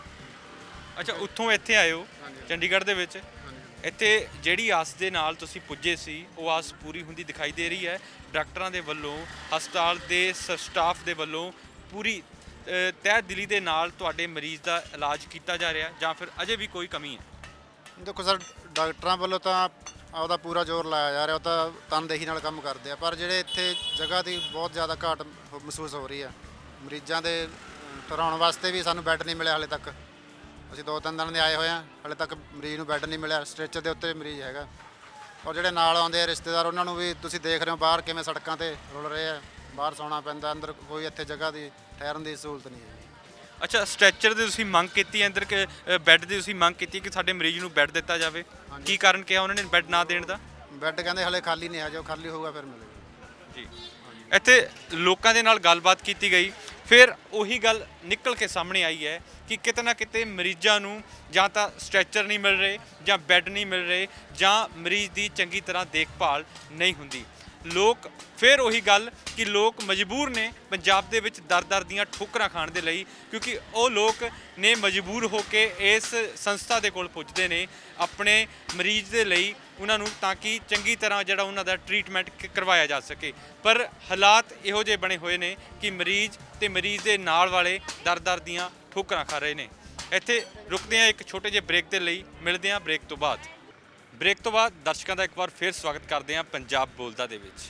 ਅੱਛਾ, ਉੱਥੋਂ ਇੱਥੇ ਆਏ ਹੋ ਚੰਡੀਗੜ੍ਹ ਦੇ ਵਿੱਚ, ਇੱਥੇ ਜਿਹੜੀ ਆਸ ਦੇ ਨਾਲ ਤੁਸੀਂ ਪੁੱਜੇ ਸੀ ਉਹ ਆਸ ਪੂਰੀ ਹੁੰਦੀ ਦਿਖਾਈ ਦੇ ਰਹੀ ਹੈ? ਡਾਕਟਰਾਂ ਦੇ ਵੱਲੋਂ, ਹਸਪਤਾਲ ਦੇ ਸਟਾਫ ਦੇ ਵੱਲੋਂ ਪੂਰੀ ਅ, ਤਹਿ ਦਿਲੀ ਦੇ ਨਾਲ ਤੁਹਾਡੇ ਮਰੀਜ਼ ਦਾ ਇਲਾਜ ਕੀਤਾ ਜਾ ਰਿਹਾ, ਜਾਂ ਫਿਰ ਅਜੇ ਵੀ ਕੋਈ ਕਮੀ ਹੈ? ਦੇਖੋ ਸਰ, ਡਾਕਟਰਾਂ ਵੱਲੋਂ ਤਾਂ ਆਪਦਾ ਪੂਰਾ ਜ਼ੋਰ ਲਾਇਆ ਜਾ ਰਿਹਾ, ਉਹ ਤਾਂ ਤਨਦੇਹੀ ਨਾਲ ਕੰਮ ਕਰਦੇ ਆ, ਪਰ ਜਿਹੜੇ ਇੱਥੇ ਜਗ੍ਹਾ ਦੀ ਬਹੁਤ ਜ਼ਿਆਦਾ ਘਾਟ ਹੋ- ਮਹਿਸੂਸ ਹੋ ਰਹੀ ਆ। ਮਰੀਜ਼ਾਂ ਦੇ ਅ, ਠਹਿਰਾਉਣ ਵਾਸਤੇ ਵੀ ਸਾਨੂੰ ਬੈੱਡ ਨਹੀਂ ਮਿਲਿਆ ਹਾਲੇ ਤੱਕ। ਅਸੀਂ ਦੋ ਤਿੰਨ ਦਿਨ ਦੇ ਆਏ ਹੋਏ ਆ, ਹਾਲੇ ਤੱਕ ਮਰੀਜ਼ ਨੂੰ ਬੈੱਡ ਨਹੀਂ ਮਿਲਿਆ। ਸਟ੍ਰੈਚਰ ਦੇ ਉੱਤੇ ਮਰੀਜ਼ ਹੈਗਾ, ਔਰ ਜਿਹੜੇ ਨਾਲ ਆਉਂਦੇ ਆ ਰਿਸ਼ਤੇਦਾਰ, ਉਹਨਾਂ ਨੂੰ ਵੀ ਤੁਸੀਂ ਦੇਖ ਰਹੇ ਹੋ ਬਾਹਰ ਕਿਵੇਂ ਸੜਕਾਂ ਤੇ ਰੁਲ ਰਹੇ ਆ, ਬਾਹਰ ਸੌਣਾ ਪੈਂਦਾ, ਅੰਦਰ ਕੋਈ ਇੱਥੇ ਜਗ੍ਹਾ ਦੀ ਠਹਿਰਨ ਦੀ ਸਹੂਲਤ ਨਹੀਂ ਹੈ। ਅੱਛਾ, ਸਟ੍ਰੈਚਰ ਦੀ ਤੁਸੀਂ ਮੰਗ ਕੀਤੀ ਹੈ, ਅੰਦਰ ਕਿ ਬੈੱਡ ਦੀ ਤੁਸੀਂ ਮੰਗ ਕੀਤੀ ਕਿ ਸਾਡੇ ਮਰੀਜ਼ ਨੂੰ ਬੈੱਡ ਦਿੱਤਾ ਜਾਵੇ, ਕੀ ਕਾਰਨ ਕਿਹਾ ਉਹਨਾਂ ਨੇ ਬੈੱਡ ਨਾ ਦੇਣ ਦਾ? ਬੈੱਡ ਕਹਿੰਦੇ ਹਲੇ ਖਾਲੀ ਨਹੀਂ ਹੈ, ਜੋ ਖਾਲੀ ਹੋਊਗਾ ਫਿਰ ਮਿਲੇਗਾ ਜੀ। ਇੱਥੇ ਲੋਕਾਂ ਦੇ ਨਾਲ ਗੱਲਬਾਤ ਕੀਤੀ ਗਈ, ਫਿਰ ਉਹੀ ਗੱਲ ਨਿਕਲ ਕੇ ਸਾਹਮਣੇ ਆਈ ਹੈ ਕਿ ਕਿਤੇ ਨਾ ਕਿਤੇ ਮਰੀਜ਼ਾਂ ਨੂੰ ਜਾਂ ਤਾਂ ਸਟ੍ਰੈਚਰ ਨਹੀਂ ਮਿਲ ਰਹੇ, ਜਾਂ ਬੈੱਡ ਨਹੀਂ ਮਿਲ ਰਹੇ, ਜਾਂ ਮਰੀਜ਼ ਦੀ ਚੰਗੀ ਤਰ੍ਹਾਂ ਦੇਖਭਾਲ ਨਹੀਂ ਹੁੰਦੀ। ਲੋਕ, ਫਿਰ ਉਹੀ ਗੱਲ ਕਿ ਲੋਕ ਮਜਬੂਰ ਨੇ ਪੰਜਾਬ ਦੇ ਵਿੱਚ ਦਰ-ਦਰ ਦੀਆਂ ਠੋਕਰਾਂ ਖਾਣ ਦੇ ਲਈ, ਕਿਉਂਕਿ ਉਹ ਲੋਕ ਨੇ ਮਜਬੂਰ ਹੋ ਕੇ ਇਸ ਸੰਸਥਾ ਦੇ ਕੋਲ ਪੁੱਜਦੇ ਨੇ ਆਪਣੇ ਮਰੀਜ਼ ਦੇ ਲਈ, ਉਹਨਾਂ ਨੂੰ ਤਾਂ ਕਿ ਚੰਗੀ ਤਰ੍ਹਾਂ ਜਿਹੜਾ ਉਹਨਾਂ ਦਾ ਟ੍ਰੀਟਮੈਂਟ ਕਰਵਾਇਆ ਜਾ ਸਕੇ। ਪਰ ਹਾਲਾਤ ਇਹੋ ਜਿਹੇ ਬਣੇ ਹੋਏ ਨੇ ਕਿ ਮਰੀਜ਼ ਤੇ ਮਰੀਜ਼ ਦੇ ਨਾਲ ਵਾਲੇ ਦਰ-ਦਰ ਦੀਆਂ ਠੋਕਰਾਂ ਖਾ ਰਹੇ ਨੇ। ਇੱਥੇ ਰੁਕਦੇ ਹਾਂ ਇੱਕ ਛੋਟੇ ਜਿਹੇ ਬ੍ਰੇਕ ਦੇ ਲਈ, ਮਿਲਦੇ ਹਾਂ ਬ੍ਰੇਕ ਤੋਂ ਬਾਅਦ। ਬ੍ਰੇਕ ਤੋਂ ਬਾਅਦ ਦਰਸ਼ਕਾਂ ਦਾ ਇੱਕ ਵਾਰ ਫਿਰ ਸਵਾਗਤ ਕਰਦੇ ਹਾਂ ਪੰਜਾਬ ਬੋਲਦਾ ਦੇ ਵਿੱਚ।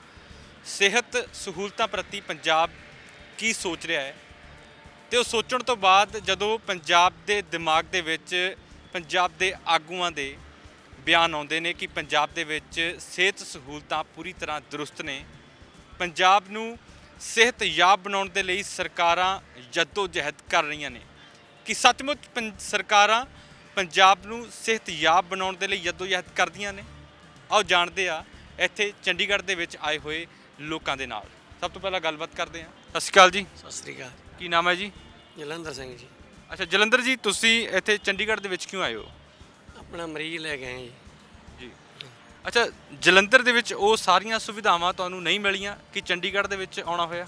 ਸਿਹਤ ਸਹੂਲਤਾਂ ਪ੍ਰਤੀ ਪੰਜਾਬ ਕੀ ਸੋਚ ਰਿਹਾ ਹੈ, ਤੇ ਉਹ ਸੋਚਣ ਤੋਂ ਬਾਅਦ ਜਦੋਂ ਪੰਜਾਬ ਦੇ ਦਿਮਾਗ ਦੇ ਵਿੱਚ ਪੰਜਾਬ ਦੇ ਆਗੂਆਂ ਦੇ ਬਿਆਨ ਆਉਂਦੇ ਨੇ ਕਿ ਪੰਜਾਬ ਦੇ ਵਿੱਚ ਸਿਹਤ ਸਹੂਲਤਾਂ ਪੂਰੀ ਤਰ੍ਹਾਂ ਦਰੁਸਤ ਨੇ, ਪੰਜਾਬ ਨੂੰ ਸਿਹਤਯਾਬ ਬਣਾਉਣ ਦੇ ਲਈ ਸਰਕਾਰਾਂ ਜੱਦੋ-ਜਹਿਦ ਕਰ ਰਹੀਆਂ ਨੇ, ਕਿ ਸੱਚਮੁੱਚ ਪੰ ਸਰਕਾਰਾਂ ਪੰਜਾਬ ਨੂੰ ਸਿਹਤਯਾਬ ਬਣਾਉਣ ਦੇ ਲਈ ਜੱਦੋ-ਜਹਿਦ ਕਰਦੀਆਂ ਨੇ? ਆਓ ਜਾਣਦੇ ਆ ਇੱਥੇ ਚੰਡੀਗੜ੍ਹ ਦੇ ਵਿੱਚ ਆਏ ਹੋਏ ਲੋਕਾਂ ਦੇ ਨਾਲ। ਸਭ ਤੋਂ ਪਹਿਲਾਂ ਗੱਲਬਾਤ ਕਰਦੇ ਹਾਂ। ਸਤਿ ਸ਼੍ਰੀ ਅਕਾਲ ਜੀ। ਸਤਿ ਸ੍ਰੀ ਅਕਾਲ। ਕੀ ਨਾਮ ਹੈ ਜੀ? ਜਲੰਧਰ ਸਿੰਘ ਜੀ। ਅੱਛਾ, ਜਲੰਧਰ ਜੀ, ਤੁਸੀਂ ਇੱਥੇ ਚੰਡੀਗੜ੍ਹ ਦੇ ਵਿੱਚ ਕਿਉਂ ਆਏ ਹੋ? ਆਪਣਾ ਮਰੀਜ਼ ਲੈ ਕੇ ਆਏ ਜੀ। ਜੀ। ਅੱਛਾ, ਜਲੰਧਰ ਦੇ ਵਿੱਚ ਉਹ ਸਾਰੀਆਂ ਸੁਵਿਧਾਵਾਂ ਤੁਹਾਨੂੰ ਨਹੀਂ ਮਿਲੀਆਂ ਕਿ ਚੰਡੀਗੜ੍ਹ ਦੇ ਵਿੱਚ ਆਉਣਾ ਹੋਇਆ?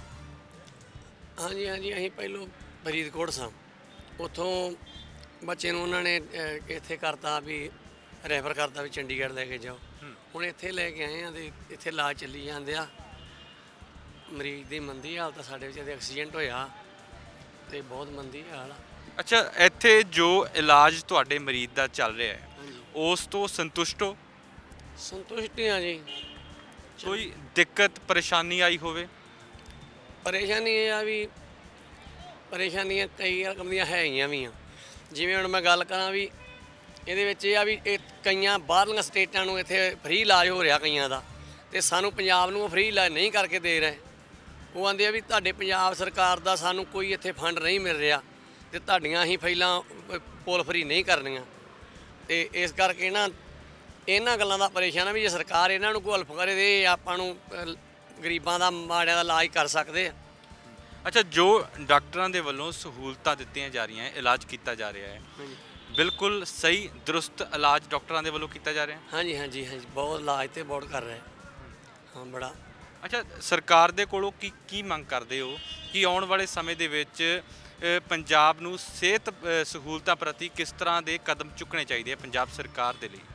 ਹਾਂਜੀ ਹਾਂਜੀ, ਅਸੀਂ ਪਹਿਲੋਂ ਫਰੀਦਕੋਟ ਸਾਂ, ਉੱਥੋਂ ਬੱਚੇ ਨੂੰ ਉਹਨਾਂ ਨੇ ਅਹ, ਇੱਥੇ ਕਰਤਾ ਵੀ ਰੈਫਰ ਕਰਤਾ ਵੀ ਚੰਡੀਗੜ੍ਹ ਲੈ ਕੇ ਜਾਓ। ਹੁਣ ਇੱਥੇ ਲੈ ਕੇ ਆਏ ਆ ਤੇ ਇੱਥੇ ਇਲਾਜ ਚੱਲੀ ਜਾਂਦੇ ਆ। ਮਰੀਜ਼ ਦੀ ਮੰਦੀ ਹਾਲਤ ਆ, ਸਾਡੇ ਵਿੱਚ ਇਹਦੇ ਐਕਸੀਡੈਂਟ ਹੋਇਆ ਤੇ ਬਹੁਤ ਮੰਦੀ ਹਾਲ ਆ। ਅੱਛਾ, ਇੱਥੇ ਜੋ ਇਲਾਜ ਤੁਹਾਡੇ ਮਰੀਜ਼ ਦਾ ਚੱਲ ਰਿਹਾ ਹੈ, ਹਾਂਜੀ, ਉਸ ਤੋਂ ਸੰਤੁਸ਼ਟ ਹੋ? ਸੰਤੁਸ਼ਟ ਹਾਂ ਜੀ। ਕੋਈ ਦਿੱਕਤ ਪਰੇਸ਼ਾਨੀ ਆਈ ਹੋਵੇ? ਪਰੇਸ਼ਾਨੀ ਇਹ ਆ ਵੀ ਪਰੇਸ਼ਾਨੀਆਂ ਕਈ ਰਕਮ ਦੀਆਂ ਹੈਗੀਆਂ ਵੀ ਆ। ਜਿਵੇਂ ਹੁਣ ਮੈਂ ਗੱਲ ਕਰਾਂ ਵੀ ਇਹਦੇ ਵਿੱਚ ਇਹ ਆ ਵੀ ਇਹ ਕਈਆਂ ਬਾਹਰਲੀਆਂ ਸਟੇਟਾਂ ਨੂੰ ਇੱਥੇ ਫ੍ਰੀ ਇਲਾਜ ਹੋ ਰਿਹਾ ਕਈਆਂ ਦਾ, ਤੇ ਸਾਨੂੰ ਪੰਜਾਬ ਨੂੰ ਫ੍ਰੀ ਇਲਾਜ ਨਹੀਂ ਕਰਕੇ ਦੇ ਰਹੇ। ਉਹ ਆਂਦੇ ਆ ਵੀ ਤੁਹਾਡੇ ਪੰਜਾਬ ਸਰਕਾਰ ਦਾ ਸਾਨੂੰ ਕੋਈ ਇੱਥੇ ਫੰਡ ਨਹੀਂ ਮਿਲ ਰਿਹਾ, ਤੇ ਤੁਹਾਡੀਆਂ ਅਸੀਂ ਫਾਈਲਾਂ ਪੋਲ ਫ੍ਰੀ ਨਹੀਂ ਕਰਨੀਆਂ। ਤੇ ਇਸ ਕਰਕੇ ਨਾ ਇਹਨਾਂ ਗੱਲਾਂ ਦਾ ਪਰੇਸ਼ਾਨ ਆ ਵੀ ਜੇ ਸਰਕਾਰ ਇਹਨਾਂ ਨੂੰ ਕੋਈ ਹੈਲਪ ਕਰੇ ਤੇ ਆਪਾਂ ਨੂੰ ਅਹ, ਗਰੀਬਾਂ ਦਾ, ਮਾੜਿਆਂ ਦਾ ਇਲਾਜ ਕਰ ਸਕਦੇ ਆ। ਅੱਛਾ, ਜੋ ਡਾਕਟਰਾਂ ਦੇ ਵੱਲੋਂ ਸਹੂਲਤਾਂ ਦਿੱਤੀਆਂ ਜਾ ਰਹੀਆਂ, ਇਲਾਜ ਕੀਤਾ ਜਾ ਰਿਹਾ ਹੈ, ਬਿਲਕੁਲ ਸਹੀ ਦਰੁਸਤ ਇਲਾਜ ਡਾਕਟਰਾਂ ਦੇ ਵੱਲੋਂ ਕੀਤਾ ਜਾ ਰਿਹਾ? ਹਾਂਜੀ ਹਾਂਜੀ ਹਾਂਜੀ, ਬਹੁਤ ਇਲਾਜ ਤੇ ਬਹੁਤ ਕਰ ਰਹੇ ਹਾਂ, ਬੜਾ। ਅੱਛਾ, ਸਰਕਾਰ ਦੇ ਕੋਲੋਂ ਕੀ ਕੀ ਮੰਗ ਕਰਦੇ ਹੋ ਕਿ ਆਉਣ ਵਾਲੇ ਸਮੇਂ ਦੇ ਵਿੱਚ ਅ, ਪੰਜਾਬ ਨੂੰ ਸਿਹਤ ਅ, ਸਹੂਲਤਾਂ ਪ੍ਰਤੀ ਕਿਸ ਤਰ੍ਹਾਂ ਦੇ ਕਦਮ ਚੁੱਕਣੇ ਚਾਹੀਦੇ ਆ ਪੰਜਾਬ ਸਰਕਾਰ ਦੇ ਲਈ?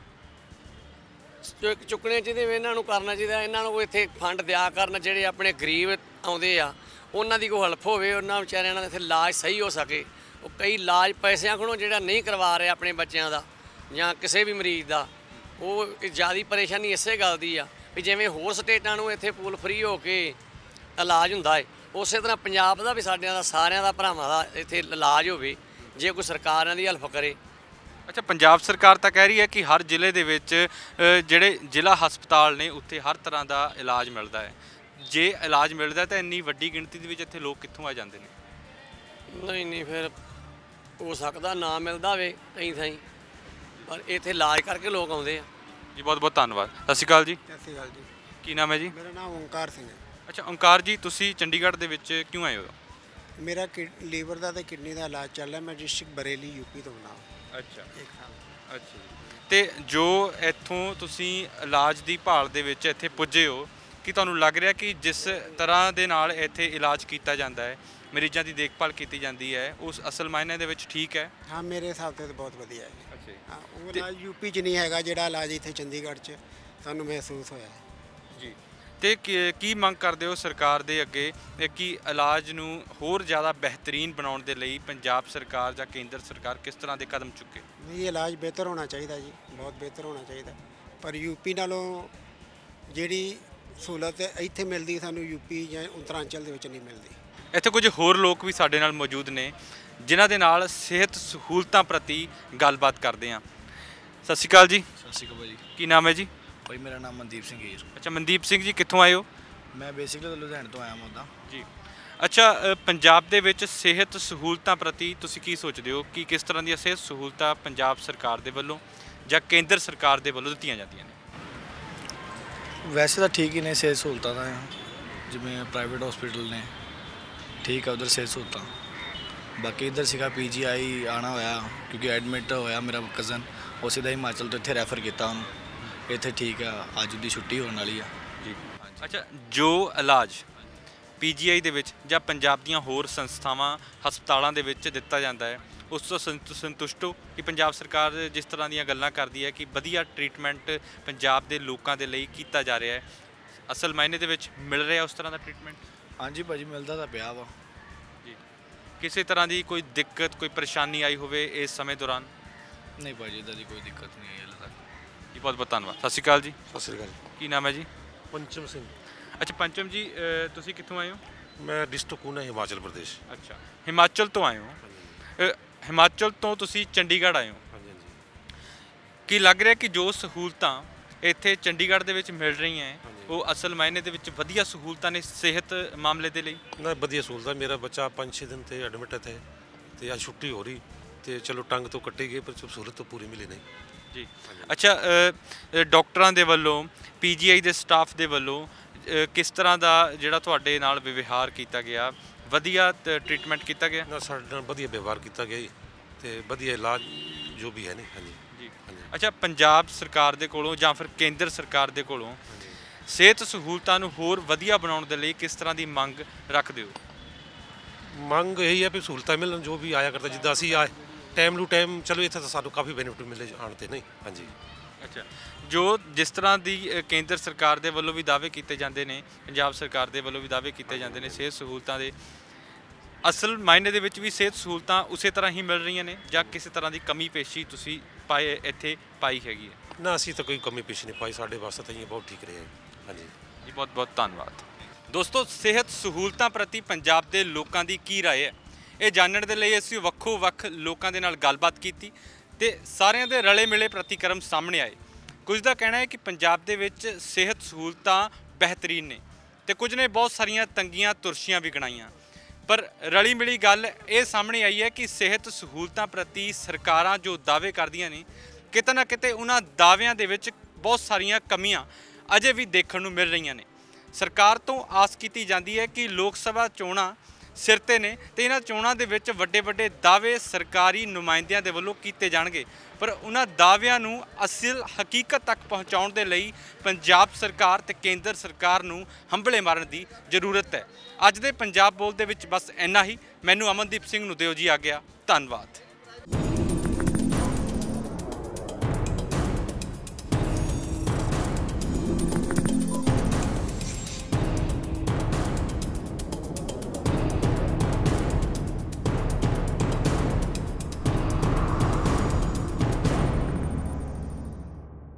ਚੁੱਕ ਚੁੱਕਣੇ ਚਾਹੀਦੇ, ਇਹਨਾਂ ਨੂੰ ਕਰਨਾ ਚਾਹੀਦਾ, ਇਹਨਾਂ ਨੂੰ ਇੱਥੇ ਫੰਡ ਦਿਆ ਕਰਨ, ਜਿਹੜੇ ਆਪਣੇ ਗਰੀਬ ਆਉਂਦੇ ਆ ਉਹਨਾਂ ਦੀ ਕੋਈ ਹੈਲਪ ਹੋਵੇ, ਉਹਨਾਂ ਵਿਚਾਰਿਆਂ ਦਾ ਇੱਥੇ ਇਲਾਜ ਸਹੀ ਹੋ ਸਕੇ। ਉਹ ਕਈ ਇਲਾਜ ਪੈਸਿਆਂ ਕੋਲੋਂ ਜਿਹੜਾ ਨਹੀਂ ਕਰਵਾ ਰਹੇ ਆਪਣੇ ਬੱਚਿਆਂ ਦਾ ਜਾਂ ਕਿਸੇ ਵੀ ਮਰੀਜ਼ ਦਾ, ਉਹ ਜ਼ਿਆਦਾ ਪਰੇਸ਼ਾਨੀ ਇਸੇ ਗੱਲ ਦੀ ਆ ਵੀ ਜਿਵੇਂ ਹੋਰ ਸਟੇਟਾਂ ਨੂੰ ਇੱਥੇ ਪੂਲ ਫ੍ਰੀ ਹੋ ਕੇ ਇਲਾਜ ਹੁੰਦਾ ਹੈ, ਉਸੇ ਤਰ੍ਹਾਂ ਪੰਜਾਬ ਦਾ ਵੀ ਸਾਡਿਆਂ ਦਾ ਸਾਰਿਆਂ ਦਾ ਭਰਾਵਾਂ ਦਾ ਇੱਥੇ ਇਲਾਜ ਹੋਵੇ, ਜੇ ਕੋਈ ਸਰਕਾਰਾਂ ਦੀ ਹੈਲਪ ਕਰੇ। ਅੱਛਾ, ਪੰਜਾਬ ਸਰਕਾਰ ਤਾਂ ਕਹਿ ਰਹੀ ਹੈ ਕਿ ਹਰ ਜ਼ਿਲ੍ਹੇ ਦੇ ਵਿੱਚ ਅ, ਜਿਹੜੇ ਜ਼ਿਲ੍ਹਾ ਹਸਪਤਾਲ ਨੇ ਉੱਥੇ ਹਰ ਤਰ੍ਹਾਂ ਦਾ ਇਲਾਜ ਮਿਲਦਾ ਹੈ। ਜੇ ਇਲਾਜ ਮਿਲਦਾ ਤਾਂ ਇੰਨੀ ਵੱਡੀ ਗਿਣਤੀ ਦੇ ਵਿੱਚ ਇੱਥੇ ਲੋਕ ਕਿੱਥੋਂ ਆ ਜਾਂਦੇ ਨੇ? ਨਹੀਂ ਨਹੀਂ ਫਿਰ ਹੋ ਸਕਦਾ ਨਾ ਮਿਲਦਾ ਹੋਵੇ ਕਈ ਥਾਈਂ, ਪਰ ਇੱਥੇ ਇਲਾਜ ਕਰਕੇ ਲੋਕ ਆਉਂਦੇ ਆ। ਜੀ ਬਹੁਤ ਬਹੁਤ ਧੰਨਵਾਦ। ਸਤਿ ਸ਼੍ਰੀ ਅਕਾਲ ਜੀ। ਸਤਿ ਸ਼੍ਰੀ ਅਕਾਲ ਜੀ। ਕੀ ਨਾਮ ਹੈ ਜੀ? ਮੇਰਾ ਨਾਮ ਓਂਕਾਰ ਸਿੰਘ ਹੈ। ਅੱਛਾ ਓਂਕਾਰ ਜੀ, ਤੁਸੀਂ ਚੰਡੀਗੜ੍ਹ ਦੇ ਵਿੱਚ ਕਿਉਂ ਆਏ ਹੋ? ਮੇਰਾ ਕਿਡ- ਲੀਵਰ ਦਾ ਤੇ ਕਿਡਨੀ ਦਾ ਇਲਾਜ ਚੱਲ ਰਿਹਾ। ਮੈਂ ਡਿਸਟ੍ਰਿਕਟ ਬਰੇਲੀ ਯੂਪੀ ਤੋਂ ਆਉਣਾ ਅੱਛਾ ਇੱਕ ਸਾਲ। ਅੱਛਾ ਜੀ। ਤੇ ਜੋ ਇੱਥੋਂ ਤੁਸੀਂ ਇਲਾਜ ਦੀ ਭਾਲ ਦੇ ਵਿੱਚ ਇੱਥੇ ਪੁੱਜੇ ਹੋ, ਕਿ ਤੁਹਾਨੂੰ ਲੱਗ ਰਿਹਾ ਕਿ ਜਿਸ ਤਰ੍ਹਾਂ ਦੇ ਨਾਲ ਇੱਥੇ ਇਲਾਜ ਕੀਤਾ ਜਾਂਦਾ ਹੈ, ਮਰੀਜ਼ਾਂ ਦੀ ਦੇਖਭਾਲ ਕੀਤੀ ਜਾਂਦੀ ਹੈ, ਉਸ ਅਸਲ ਮਾਇਨੇ ਦੇ ਵਿੱਚ ਠੀਕ ਹੈ? ਹਾਂ, ਮੇਰੇ ਹਿਸਾਬ ਤੇ ਤਾਂ ਬਹੁਤ ਵਧੀਆ ਹੈ ਜੀ। ਅੱਛਾ ਜੀ। ਹਾਂ, ਉਹ ਇਲਾਜ ਯੂਪੀ 'ਚ ਨਹੀਂ ਹੈਗਾ ਜਿਹੜਾ ਇਲਾਜ ਇੱਥੇ ਚੰਡੀਗੜ੍ਹ 'ਚ ਸਾਨੂੰ ਮਹਿਸੂਸ ਹੋਇਆ ਹੈ। ਜੀ। ਤੇ ਕੀ ਕੀ ਮੰਗ ਕਰਦੇ ਹੋ ਸਰਕਾਰ ਦੇ ਅੱਗੇ ਇਹ ਕਿ ਇਲਾਜ ਨੂੰ ਹੋਰ ਜ਼ਿਆਦਾ ਬਿਹਤਰੀਨ ਬਣਾਉਣ ਦੇ ਲਈ ਪੰਜਾਬ ਸਰਕਾਰ ਜਾਂ ਕੇਂਦਰ ਸਰਕਾਰ ਕਿਸ ਤਰ੍ਹਾਂ ਦੇ ਕਦਮ ਚੁੱਕੇ? ਵੀ ਇਲਾਜ ਬਿਹਤਰ ਹੋਣਾ ਚਾਹੀਦਾ ਜੀ, ਬਹੁਤ ਬਿਹਤਰ ਹੋਣਾ ਚਾਹੀਦਾ। ਪਰ ਯੂਪੀ ਨਾਲੋਂ ਜਿਹੜੀ ਸਹੂਲਤ ਇੱਥੇ ਮਿਲਦੀ ਸਾਨੂੰ ਯੂਪੀ ਜਾਂ ਉੱਤਰਾਂਚਲ ਦੇ ਵਿੱਚ ਨਹੀਂ ਮਿਲਦੀ। ਇੱਥੇ ਕੁਝ ਹੋਰ ਲੋਕ ਵੀ ਸਾਡੇ ਨਾਲ ਮੌਜੂਦ ਨੇ ਜਿਨ੍ਹਾਂ ਦੇ ਨਾਲ ਸਿਹਤ ਸਹੂਲਤਾਂ ਪ੍ਰਤੀ ਗੱਲਬਾਤ ਕਰਦੇ ਹਾਂ। ਸਤਿ ਸ਼੍ਰੀ ਅਕਾਲ ਜੀ। ਸਤਿ ਸ਼੍ਰੀ ਅਕਾਲ ਭਾਜੀ। ਕੀ ਨਾਮ ਹੈ ਜੀ? ਭਾਈ ਮੇਰਾ ਨਾਮ ਮਨਦੀਪ ਸਿੰਘ ਹੀਰ। ਅੱਛਾ ਮਨਦੀਪ ਸਿੰਘ ਜੀ, ਕਿੱਥੋਂ ਆਏ ਹੋ? ਮੈਂ ਬੇਸਿਕਲੀ ਲੁਧਿਆਣੇ ਤੋਂ ਆਇਆ ਹਾਂ ਉੱਦਾਂ। ਜੀ। ਅੱਛਾ, ਅ, ਪੰਜਾਬ ਦੇ ਵਿੱਚ ਸਿਹਤ ਸਹੂਲਤਾਂ ਪ੍ਰਤੀ ਤੁਸੀਂ ਕੀ ਸੋਚਦੇ ਹੋ ਕਿ ਕਿਸ ਤਰ੍ਹਾਂ ਦੀਆਂ ਸਿਹਤ ਸਹੂਲਤਾਂ ਪੰਜਾਬ ਸਰਕਾਰ ਦੇ ਵੱਲੋਂ ਜਾਂ ਕੇਂਦਰ ਸਰਕਾਰ ਦੇ ਵੱਲੋਂ ਦਿੱਤੀਆਂ ਜਾਂਦੀਆਂ ਨੇ? ਵੈਸੇ ਤਾਂ ਠੀਕ ਹੀ ਨੇ ਸਿਹਤ ਸਹੂਲਤਾਂ ਤਾਂ, ਜਿਵੇਂ ਪ੍ਰਾਈਵੇਟ ਹਸਪੀਟਲ ਨੇ ਠੀਕ ਆ ਉਧਰ ਸਿਹਤ ਸਹੂਲਤਾਂ। ਬਾਕੀ ਇੱਧਰ ਸੀਗਾ ਪੀ ਜੀ ਆਈ ਆਉਣਾ ਹੋਇਆ ਕਿਉਂਕਿ ਐਡਮਿਟ ਹੋਇਆ ਮੇਰਾ ਕਜ਼ਨ, ਉਸੇ ਦਾ ਹਿਮਾਚਲ ਤੋਂ ਇੱਥੇ ਰੈਫਰ ਕੀਤਾ ਉਹਨੂੰ। ਇੱਥੇ ਠੀਕ ਆ, ਅੱਜ ਦੀ ਛੁੱਟੀ ਹੋਣ ਵਾਲੀ ਆ ਜੀ। ਅੱਛਾ, ਜੋ ਇਲਾਜ ਪੀ ਜੀ ਆਈ ਦੇ ਵਿੱਚ ਜਾਂ ਪੰਜਾਬ ਦੀਆਂ ਹੋਰ ਸੰਸਥਾਵਾਂ ਹਸਪਤਾਲਾਂ ਦੇ ਵਿੱਚ ਦਿੱਤਾ ਜਾਂਦਾ ਹੈ, ਉਸ ਤੋਂ ਸੰਤੁ- ਸੰਤੁਸ਼ਟ ਹੋ ਕਿ ਪੰਜਾਬ ਸਰਕਾਰ ਜਿਸ ਤਰ੍ਹਾਂ ਦੀਆਂ ਗੱਲਾਂ ਕਰਦੀ ਹੈ ਕਿ ਵਧੀਆ ਟਰੀਟਮੈਂਟ ਪੰਜਾਬ ਦੇ ਲੋਕਾਂ ਦੇ ਲਈ ਕੀਤਾ ਜਾ ਰਿਹਾ ਹੈ, ਅਸਲ ਮਾਇਨੇ ਦੇ ਵਿੱਚ ਮਿਲ ਰਿਹਾ ਉਸ ਤਰ੍ਹਾਂ ਦਾ ਟਰੀਟਮੈਂਟ? ਹਾਂਜੀ ਭਾਜੀ, ਮਿਲਦਾ ਤਾਂ ਪਿਆ ਵਾ ਜੀ। ਕਿਸੇ ਤਰ੍ਹਾਂ ਦੀ ਕੋਈ ਦਿੱਕਤ, ਕੋਈ ਪਰੇਸ਼ਾਨੀ ਆਈ ਹੋਵੇ ਇਸ ਸਮੇਂ ਦੌਰਾਨ? ਨਹੀਂ ਭਾਜੀ, ਇੱਦਾਂ ਦੀ ਕੋਈ ਦਿੱਕਤ ਨਹੀਂ ਆਈ ਹਾਲੇ ਤੱਕ। ਜੀ ਬਹੁਤ ਬਹੁਤ ਧੰਨਵਾਦ। ਸਤਿ ਸ਼੍ਰੀ ਅਕਾਲ ਜੀ। ਸਤਿ ਸ਼੍ਰੀ ਅਕਾਲ। ਕੀ ਨਾਮ ਹੈ ਜੀ? ਪੰਚਮ ਸਿੰਘ। ਅੱਛਾ ਪੰਚਮ ਜੀ, ਅ, ਤੁਸੀਂ ਕਿੱਥੋਂ ਆਏ ਹੋ? ਮੈਂ ਡਿਸਟ੍ਰਿਕਟ ਊਨਾ, ਹਿਮਾਚਲ ਪ੍ਰਦੇਸ਼। ਅੱਛਾ, ਹਿਮਾਚਲ ਤੋਂ ਆਏ ਹੋ। ਅ, ਹਿਮਾਚਲ ਤੋਂ ਤੁਸੀਂ ਚੰਡੀਗੜ੍ਹ ਆਏ ਹੋ। ਹਾਂਜੀ ਹਾਂਜੀ। ਕੀ ਲੱਗ ਰਿਹਾ ਕਿ ਜੋ ਸਹੂਲਤਾਂ ਇੱਥੇ ਚੰਡੀਗੜ੍ਹ ਦੇ ਵਿੱਚ ਮਿਲ ਰਹੀਆਂ ਹੈ, ਉਹ ਅਸਲ ਮਾਇਨੇ ਦੇ ਵਿੱਚ ਵਧੀਆ ਸਹੂਲਤਾਂ ਨੇ ਸਿਹਤ ਮਾਮਲੇ ਦੇ ਲਈ? ਨਾ ਵਧੀਆ ਸਹੂਲਤਾਂ। ਮੇਰਾ ਬੱਚਾ ਪੰਜ ਛੇ ਦਿਨ ਤੇ ਐਡਮਿਟ ਹੈ ਤੇ ਅੱਜ ਛੁੱਟੀ ਹੋ ਰਹੀ ਤੇ ਚਲੋ ਟੰਗ ਤੋਂ ਕੱਟੀ ਗਈ, ਪਰ ਸਹੂਲਤ ਤਾਂ ਪੂਰੀ ਮਿਲੀ ਨਹੀਂ ਜੀ। ਅੱਛਾ, ਅ, ਅ, ਡਾਕਟਰਾਂ ਦੇ ਵੱਲੋਂ, ਪੀ ਜੀ ਆਈ ਦੇ ਸਟਾਫ ਦੇ ਵੱਲੋਂ ਅ, ਕਿਸ ਤਰ੍ਹਾਂ ਦਾ ਜਿਹੜਾ ਤੁਹਾਡੇ ਨਾਲ ਵਿਵਹਾਰ ਕੀਤਾ ਗਿਆ? ਵਧੀਆ ਟਰੀਟਮੈਂਟ ਕੀਤਾ ਗਿਆ? ਨਾ ਸਾਡੇ ਨਾਲ ਵਧੀਆ ਵਿਵਹਾਰ ਕੀਤਾ ਗਿਆ ਜੀ, ਤੇ ਵਧੀਆ ਇਲਾਜ ਜੋ ਵੀ ਹੈ ਨਹੀਂ। ਹਾਂਜੀ ਜੀ। ਹਾਂਜੀ। ਅੱਛਾ, ਪੰਜਾਬ ਸਰਕਾਰ ਦੇ ਕੋਲੋਂ ਜਾਂ ਫਿਰ ਕੇਂਦਰ ਸਰਕਾਰ ਦੇ ਕੋਲੋਂ ਸਿਹਤ ਸਹੂਲਤਾਂ ਨੂੰ ਹੋਰ ਵਧੀਆ ਬਣਾਉਣ ਦੇ ਲਈ ਕਿਸ ਤਰ੍ਹਾਂ ਦੀ ਮੰਗ ਰੱਖਦੇ ਹੋ? ਮੰਗ ਇਹੀ ਹੈ ਵੀ ਸਹੂਲਤਾਂ ਮਿਲਣ, ਜੋ ਵੀ ਆਇਆ ਕਰਦਾ ਜਿੱਦਾਂ ਅਸੀਂ ਆਏ ਟਾਈਮ ਟੂ ਟਾਈਮ। ਚਲੋ ਇੱਥੇ ਤਾਂ ਸਾਨੂੰ ਕਾਫੀ ਬੈਨੀਫਿਟ ਮਿਲੇ ਆਉਣ ਤੇ ਨਹੀਂ। ਹਾਂਜੀ। ਅੱਛਾ, ਜੋ ਜਿਸ ਤਰ੍ਹਾਂ ਦੀ ਅ, ਕੇਂਦਰ ਸਰਕਾਰ ਦੇ ਵੱਲੋਂ ਵੀ ਦਾਅਵੇ ਕੀਤੇ ਜਾਂਦੇ ਨੇ, ਪੰਜਾਬ ਸਰਕਾਰ ਦੇ ਵੱਲੋਂ ਵੀ ਦਾਅਵੇ ਕੀਤੇ ਜਾਂਦੇ ਨੇ ਸਿਹਤ ਸਹੂਲਤਾਂ ਦੇ, ਅਸਲ ਮਾਇਨੇ ਦੇ ਵਿੱਚ ਵੀ ਸਿਹਤ ਸਹੂਲਤਾਂ ਉਸੇ ਤਰ੍ਹਾਂ ਹੀ ਮਿਲ ਰਹੀਆਂ ਨੇ ਜਾਂ ਕਿਸੇ ਤਰ੍ਹਾਂ ਦੀ ਕਮੀ ਪੇਸ਼ੀ ਤੁਸੀਂ ਪਾਏ ਇੱਥੇ ਪਾਈ ਹੈਗੀ ਹੈ? ਨਾ ਅਸੀਂ ਤਾਂ ਕੋਈ ਕਮੀ ਪੇਸ਼ੀ ਨਹੀਂ ਪਾਈ, ਸਾਡੇ ਵਾਸਤੇ ਤਾਂ ਇਹ ਬਹੁਤ ਠੀਕ ਰਿਹਾ। ਹਾਂਜੀ ਜੀ, ਬਹੁਤ ਬਹੁਤ ਧੰਨਵਾਦ। ਦੋਸਤੋ, ਸਿਹਤ ਸਹੂਲਤਾਂ ਪ੍ਰਤੀ ਪੰਜਾਬ ਦੇ ਲੋਕਾਂ ਦੀ ਕੀ ਰਾਏ ਹੈ, ਇਹ ਜਾਣਨ ਦੇ ਲਈ ਅਸੀਂ ਵੱਖੋ ਵੱਖ ਲੋਕਾਂ ਦੇ ਨਾਲ ਗੱਲਬਾਤ ਕੀਤੀ ਤੇ ਸਾਰਿਆਂ ਦੇ ਰਲੇ ਮਿਲੇ ਪ੍ਰਤੀਕਰਮ ਸਾਹਮਣੇ ਆਏ। ਕੁਝ ਦਾ ਕਹਿਣਾ ਹੈ ਕਿ ਪੰਜਾਬ ਦੇ ਵਿੱਚ ਸਿਹਤ ਸਹੂਲਤਾਂ ਬਿਹਤਰੀਨ ਨੇ ਤੇ ਕੁਝ ਨੇ ਬਹੁਤ ਸਾਰੀਆਂ ਤੰਗੀਆਂ ਤੁਰਸ਼ੀਆਂ ਵੀ ਗਣਾਈਆਂ, ਪਰ ਰਲੀ ਮਿਲੀ ਗੱਲ ਇਹ ਸਾਹਮਣੇ ਆਈ ਹੈ ਕਿ ਸਿਹਤ ਸਹੂਲਤਾਂ ਪ੍ਰਤੀ ਸਰਕਾਰਾਂ ਜੋ ਦਾਅਵੇ ਕਰਦੀਆਂ ਨੇ, ਕਿਤੇ ਨਾ ਕਿਤੇ ਉਹਨਾਂ ਦਾਅਵਿਆਂ ਦੇ ਵਿੱਚ ਬਹੁਤ ਸਾਰੀਆਂ ਕਮੀਆਂ ਅਜੇ ਵੀ ਦੇਖਣ ਨੂੰ ਮਿਲ ਰਹੀਆਂ ਨੇ। ਸਰਕਾਰ ਤੋਂ ਆਸ ਕੀਤੀ ਜਾਂਦੀ ਹੈ ਕਿ ਲੋਕ ਸਭਾ ਚੋਣਾਂ ਸਿਰ ਤੇ ਨੇ ਤੇ ਇਹਨਾਂ ਚੋਣਾਂ ਦੇ ਵਿੱਚ ਵੱਡੇ ਵੱਡੇ ਦਾਅਵੇ ਸਰਕਾਰੀ ਨੁਮਾਇੰਦਿਆਂ ਦੇ ਵੱਲੋਂ ਕੀਤੇ ਜਾਣਗੇ, ਪਰ ਉਹਨਾਂ ਦਾਅਵਿਆਂ ਨੂੰ ਅਸਲ ਹਕੀਕਤ ਤੱਕ ਪਹੁੰਚਾਉਣ ਦੇ ਲਈ ਪੰਜਾਬ ਸਰਕਾਰ ਤੇ ਕੇਂਦਰ ਸਰਕਾਰ ਨੂੰ ਹੰਭਲੇ ਮਾਰਨ ਦੀ ਜ਼ਰੂਰਤ ਹੈ। ਅੱਜ ਦੇ ਪੰਜਾਬ ਬੋਲ ਦੇ ਵਿੱਚ ਬਸ ਇੰਨਾ ਹੀ। ਮੈਨੂੰ ਅਮਨਦੀਪ ਸਿੰਘ ਨੂੰ ਦਿਓ ਜੀ ਆਗਿਆ। ਧੰਨਵਾਦ।